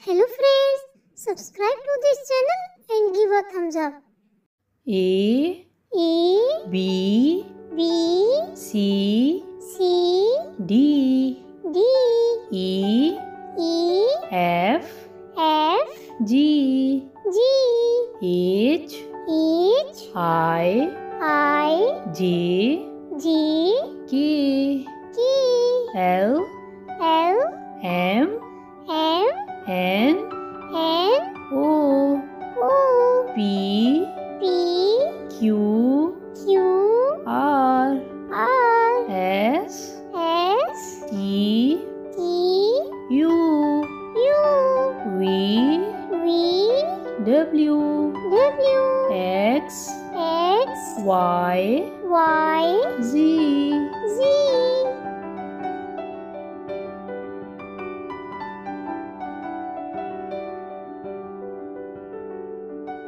Hello friends, subscribe to this channel and give a thumbs up. A B C D E F G H I J K L M N O P Q R S T U V W X Y Z